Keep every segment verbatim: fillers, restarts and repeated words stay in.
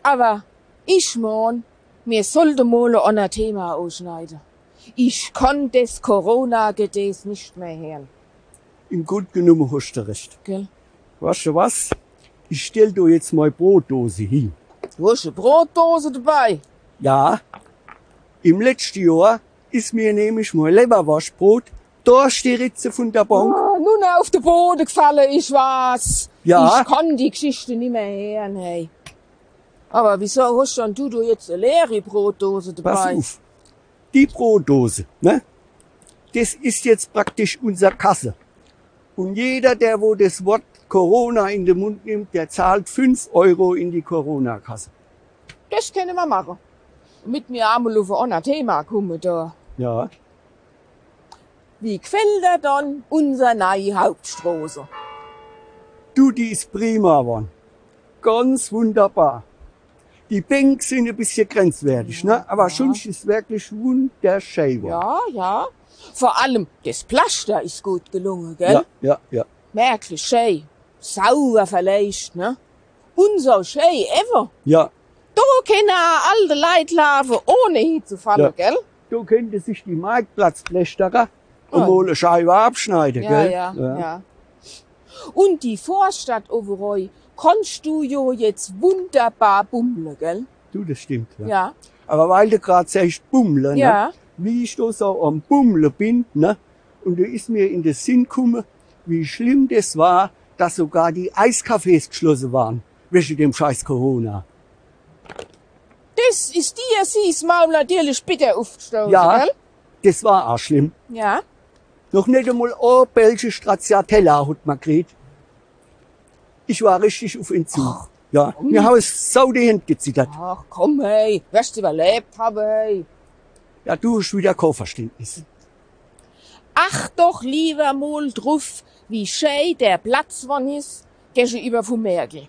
Aber ich mein, wir sollten mal ein anderes Thema ausschneiden. Ich kann das Corona-Gedäß nicht mehr hören. Im Grunde genommen hast du recht. Gell? Weißt du was? Ich stell dir jetzt mal Brotdose hin. Du hast eine Brotdose dabei. Ja, im letzten Jahr ist mir nämlich mein Leberwaschbrot durch die Ritze von der Bank. Ah, nun auf den Boden gefallen, ich was. Ja. Ich kann die Geschichte nicht mehr hören, hey. Aber wieso hast dann du, du jetzt eine leere Brotdose dabei? Pass auf. Die Brotdose, ne? Das ist jetzt praktisch unser Kasse. Und jeder, der wo das Wort Corona in den Mund nimmt, der zahlt fünf Euro in die Corona-Kasse. Das können wir machen. Mit mir einmal auf ein anderes Thema kommen da. Ja. Wie gefällt dir dann unsere neue Hauptstraße? Du, die ist prima geworden. Ganz wunderbar. Die Bänke sind ein bisschen grenzwertig, ne? Aber sonst ist wirklich wunderschön geworden. Ja, ja. Vor allem das Pflaster ist gut gelungen, gell? Ja, ja, ja. Merklich schön. Sauber verlegt, ne? Und so schön ever. Ja, Da können auch alte Leute laufen, ohne hinzufallen, Ja. gell? da könnte sich die Marktplatzflechterer und Ah. mal eine Scheibe abschneiden, Ja, gell? ja, ja. Und die Vorstadt Overoy kannst du jo jetzt wunderbar bummeln, gell? Du, das stimmt, ja. Ja. Aber weil du gerade sagst, Bummle, Ja. ne? Wie ich da so am Bummle bin, ne? Und da ist mir in den Sinn gekommen, wie schlimm das war, dass sogar die Eiscafés geschlossen waren, wegen dem scheiß Corona. Das ist dir, sie's Maul natürlich bitter aufgestoßen, Ja, gell? das war auch schlimm. Ja. Noch nicht einmal ein Belgische Stracciatella hat man gekriegt. Ich war richtig auf Entzug. Ja, mir haben es sau die Hände gezittert. Ach komm, hey, wirst du überlebt haben, hey. Ja, du hast wieder kein Verständnis. Ach doch lieber mal drauf, wie schön der Platz wann ist, gegenüber vom Merkel.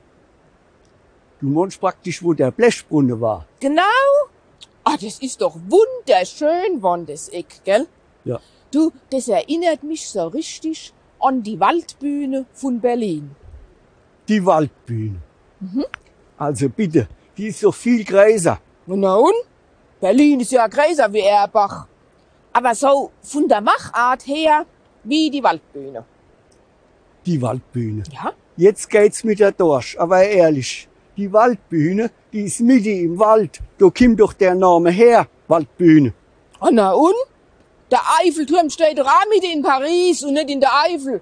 Du meinst praktisch, wo der Blechbrunnen war. Genau? Ah, das ist doch wunderschön, wann das Eck, gell? Ja. Du, das erinnert mich so richtig an die Waldbühne von Berlin. Die Waldbühne. Also bitte, die ist doch viel größer. Na und? Berlin ist ja größer wie Erbach. Aber so von der Machart her wie die Waldbühne. Die Waldbühne. Ja? Jetzt geht's mit der durch, aber ehrlich, die Waldbühne, die ist mitten im Wald. Da kommt doch der Name her, Waldbühne. Ah, na und? Der Eiffelturm steht doch auch mit in Paris und nicht in der Eifel.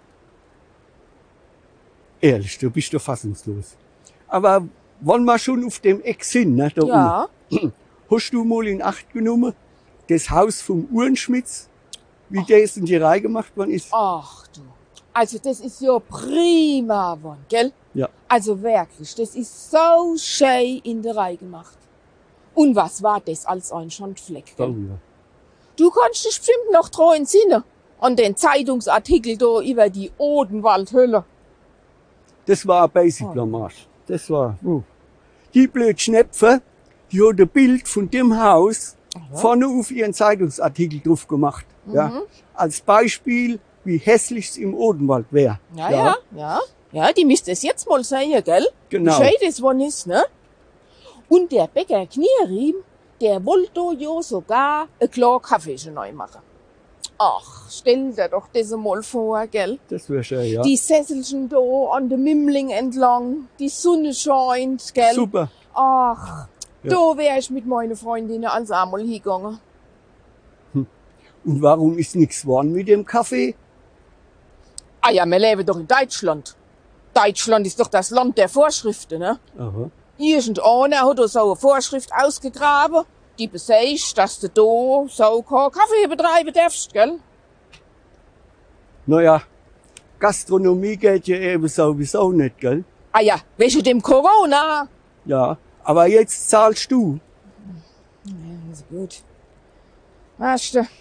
Ehrlich, du bist doch fassungslos. Aber wollen wir schon auf dem Eck sind, ne, da Ja. unten. Hast du mal in Acht genommen, das Haus vom Uhrenschmitz, wie das in die Reihe gemacht worden ist? Ach du. Also das ist ja prima geworden, gell? Ja. Also wirklich, das ist so schön in der Reihe gemacht. Und was war das als ein Schandfleck, Oh, gell? ja. Du kannst dich bestimmt noch dran entsinnen an den Zeitungsartikel da über die Odenwaldhöhle. Das war eine Basic Blamage. Das war, uh. Die blöd Schnepfe, die hat ein Bild von dem Haus vorne auf ihren Zeitungsartikel drauf gemacht. Ja. Als Beispiel, wie hässlich es im Odenwald wäre. Ja, ja, ja. Ja, die müsst es jetzt mal sehen, gell? Genau. Wie schön das wann ist, ne? Und der Bäcker Knierriem, der wollte ja sogar ein klar Kaffee neu machen. Ach, stell dir doch das mal vor, gell? Das wäre schön, ja. Die Sesselchen da an der Mimling entlang, die Sonne scheint, gell? Super. Ach, Ja. da wär ich mit meinen Freundinnen ans einmal hingegangen. Und warum ist nichts geworden mit dem Kaffee? Ah ja, wir leben doch in Deutschland. Deutschland ist doch das Land der Vorschriften, ne? Aha. Irgendeiner hat da so eine Vorschrift ausgegraben, die besagt, dass du da so keinen Kaffee betreiben darfst, gell? Naja, Gastronomie geht ja eben sowieso nicht, gell? Ah ja, wegen dem Corona. Ja, aber jetzt zahlst du. Ja, ist gut. Weißt du,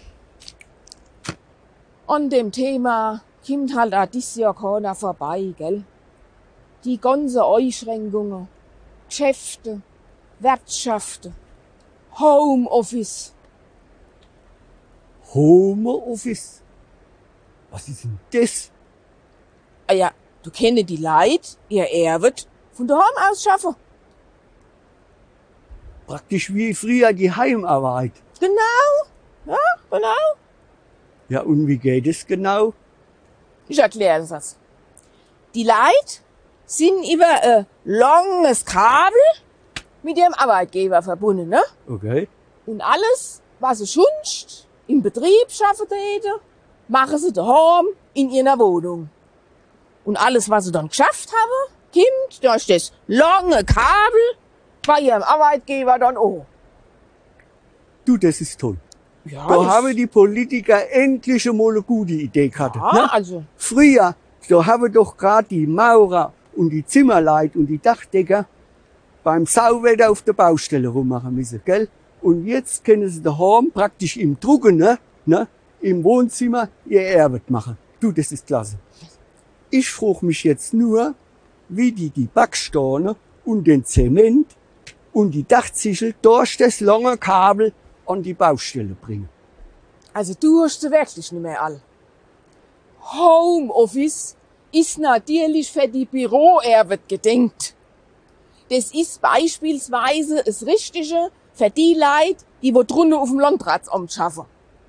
an dem Thema kommt halt auch dieses Jahr keiner vorbei, gell? Die ganzen Einschränkungen, Geschäfte, Wirtschaften, Homeoffice. Homeoffice? Was ist denn das? Ah ja, du kennst die Leute, ihr Erwet, von daheim aus schaffen. Praktisch wie früher die Heimarbeit. Genau, ja, genau. Ja, und wie geht es genau? Ich erkläre das. Die Leute sind über ein langes Kabel mit ihrem Arbeitgeber verbunden, ne? Okay. Und alles, was sie sonst im Betrieb schaffen täten, machen sie daheim in ihrer Wohnung. Und alles, was sie dann geschafft haben, kommt durch das lange Kabel bei ihrem Arbeitgeber dann auch. Du, das ist toll. Ja, Da das- haben die Politiker endlich einmal eine gute Idee gehabt. ja, Ne? also, Früher, da haben doch gerade die Maurer und die Zimmerleute und die Dachdecker beim Sauwetter auf der Baustelle rummachen müssen, gell? Und jetzt können sie daheim praktisch im Trockenen, ne, im Wohnzimmer ihr Arbeit machen. Du, das ist klasse. Ich frage mich jetzt nur, wie die die Backsteine und den Zement und die Dachziegel durch das lange Kabel an die Baustelle bringen. also du hast sie wirklich nicht mehr all. Homeoffice ist natürlich für die Büroarbeit gedenkt. Das ist beispielsweise das Richtige für die Leute, die wo drunter auf dem Landratsamt schaffen.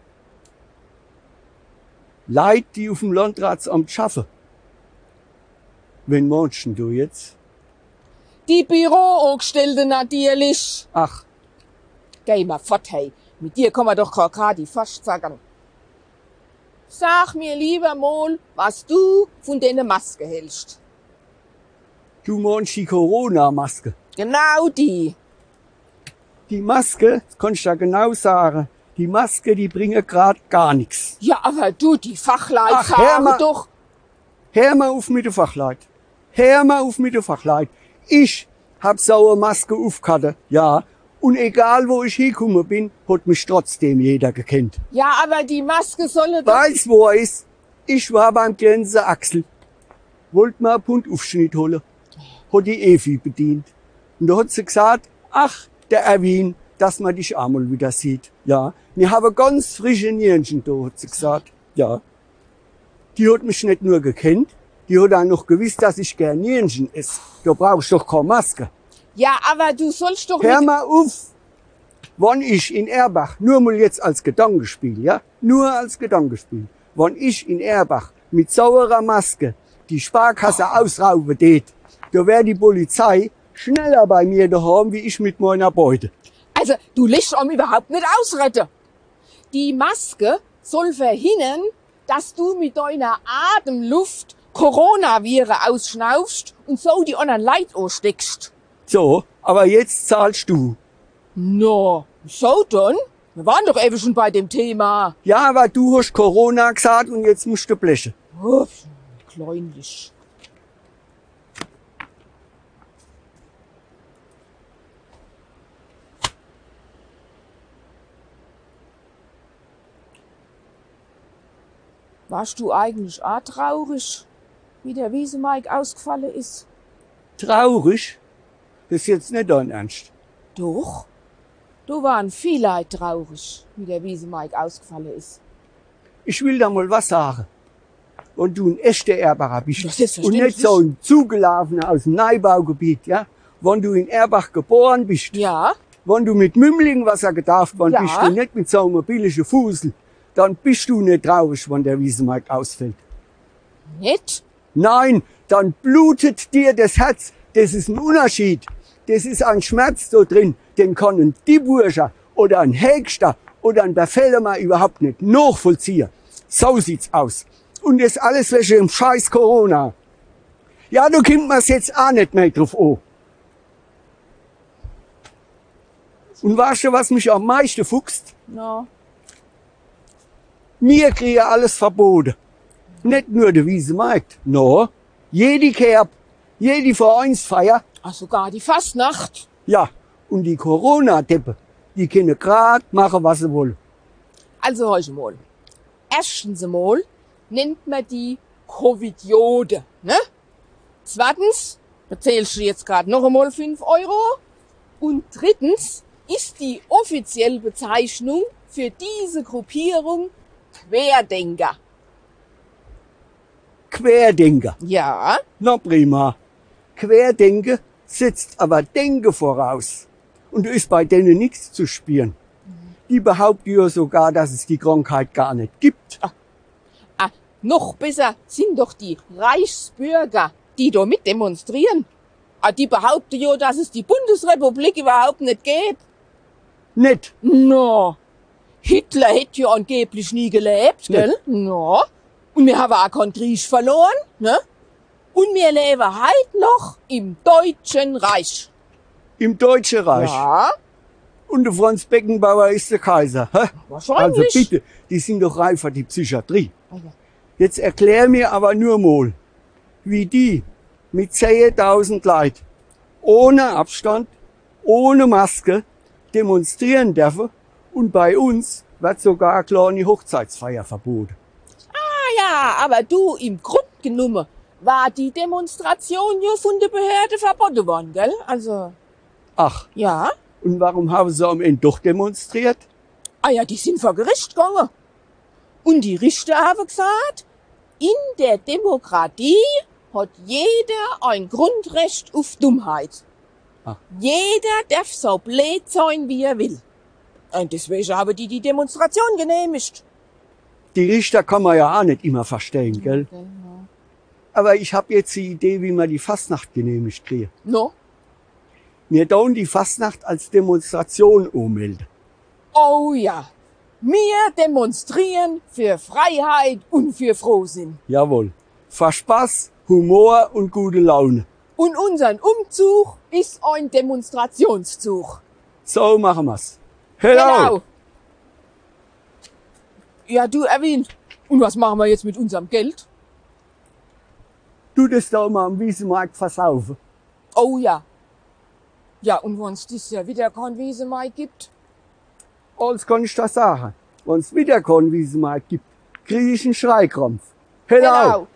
Leute, die auf dem Landratsamt schaffen. Wen meinst denn du jetzt? Die Büroangestellten natürlich. Ach, Geh mal fort, hey. Mit dir kann man doch gerade fast sagen. Sag mir lieber mal, was du von deiner Maske hältst. du meinst die Corona-Maske. Genau die. Die Maske, das kannst du ja genau sagen, die Maske, die bringen grad gar nichts. Ja, aber du, die Fachleute Ach, hör sagen mal. doch. Hör mal auf mit den Fachleit. Hör mal auf mit den Fachleit. Ich hab so eine Maske aufgehabt, ja. Und egal wo ich hingekommen bin, hat mich trotzdem jeder gekannt. Ja, aber die Maske solle doch... Weiß wo er ist. Ich war beim Glänzer Axel. Wollt mal einen Puntaufschnitt holen. Hat die Evi bedient. Und da hat sie gesagt, ach, der Erwin, dass man dich einmal wieder sieht. Ja, wir haben ganz frische Nierchen da, hat sie gesagt. Ja. Die hat mich nicht nur gekannt, die hat auch noch gewusst, dass ich gern Nierchen esse. Da brauchst du doch keine Maske. Ja, aber du sollst doch Hör nicht... mal auf, wann ich in Erbach, nur mal jetzt als Gedankenspiel, ja, nur als Gedankenspiel, wann ich in Erbach mit saurer Maske die Sparkasse ausrauben tät, da wär die Polizei schneller bei mir daheim, wie ich mit meiner Beute. Also, du lässt am überhaupt nicht ausretten. Die Maske soll verhindern, dass du mit deiner Atemluft Coronaviren ausschnaufst und so die anderen Leute ansteckst. So, aber jetzt zahlst du. No, so dann? Wir waren doch eben schon bei dem Thema. Ja, aber du hast Corona gesagt und jetzt musst du blechen. Uff, kleinlich. Warst du eigentlich auch traurig, wie der Wiesemike ausgefallen ist? Traurig? Das ist jetzt nicht dein Ernst. Doch. Da waren viele Leute traurig, wie der Wiesemike ausgefallen ist. Ich will da mal was sagen. Und du ein echter Erbacher bist. Ja, Und selbstverständlich. nicht so ein Zugelaufener aus dem Neubaugebiet, ja? Wenn du in Erbach geboren bist, Ja, wenn du mit Mümling Wasser getauft worden Ja. bist und nicht mit so einem billigen Fusel, dann bist du nicht traurig, wenn der Wiesenmarkt ausfällt. nicht? Nein, dann blutet dir das Herz. Das ist ein Unterschied. Das ist ein Schmerz da drin. Den kann ein Dieburscher oder ein Hägster oder ein Befehlemer überhaupt nicht nachvollziehen. So sieht's aus. Und das alles wegen dem scheiß Corona. Ja, du kommt mir's jetzt auch nicht mehr drauf an. Und weißt du, was mich am meisten fuchst? No. Wir kriegen alles verboten. Nicht nur der Wiesemarkt. No. Jede Kerb, jede Vereinsfeier. Ach, sogar die Fastnacht. Ja. Und die Corona-Deppe, die können grad machen, was sie wollen. Also, heute mal. Erstens mal nennt man die Covidiode, ne? Zweitens bezahlst du jetzt gerade noch einmal fünf Euro. Und drittens ist die offizielle Bezeichnung für diese Gruppierung Querdenker. Querdenker. Ja, Na prima. Querdenken setzt aber Denken voraus. Und da ist bei denen nichts zu spüren. Die behaupten ja sogar, dass es die Krankheit gar nicht gibt. Ah, noch besser sind doch die Reichsbürger, die da mit demonstrieren. Ah, die behaupten ja, dass es die Bundesrepublik überhaupt nicht gibt. Nicht. No. Hitler hätte ja angeblich nie gelebt, gell? No. Und wir haben auch keinen Krieg verloren, ne? Und wir leben heute noch im Deutschen Reich. Im Deutschen Reich. Ja, Und der Franz Beckenbauer ist der Kaiser. Hä? wahrscheinlich. Also bitte, die sind doch reif für die Psychiatrie. Ah, ja. Jetzt erklär mir aber nur mal, wie die mit zehntausend Leuten ohne Abstand, ohne Maske demonstrieren dürfen und bei uns wird sogar eine kleine Hochzeitsfeier verboten. Ah ja, aber du, im Grunde genommen war die Demonstration ja von der Behörde verboten worden, gell? Also, Ach, ja. und warum haben sie am Ende doch demonstriert? Ah ja, die sind vor Gericht gegangen. Und die Richter haben gesagt, in der Demokratie hat jeder ein Grundrecht auf Dummheit. Ah. Jeder darf so blöd sein, wie er will. Und deswegen haben die die Demonstration genehmigt. Die Richter kann man ja auch nicht immer verstehen, gell? Aber ich habe jetzt die Idee, wie man die Fastnacht genehmigt kriegen. No? Wir tun die Fastnacht als Demonstration ummelden. Oh ja. Wir demonstrieren für Freiheit und für Frohsinn. Jawohl. Für Spaß, Humor und gute Laune. Und unser Umzug ist ein Demonstrationszug. So machen wir's. Hello! Ja, du, Erwin, und was machen wir jetzt mit unserem Geld? Du das da mal am Wiesenmarkt versaufen. Oh ja. Ja, und wenn's dieses Jahr wieder kein Wiesenmarkt gibt? Alles kann ich da sagen. Wenn's wieder keinen Wiesenmarkt gibt, krieg ich einen Schreikrampf. Hello! Genau.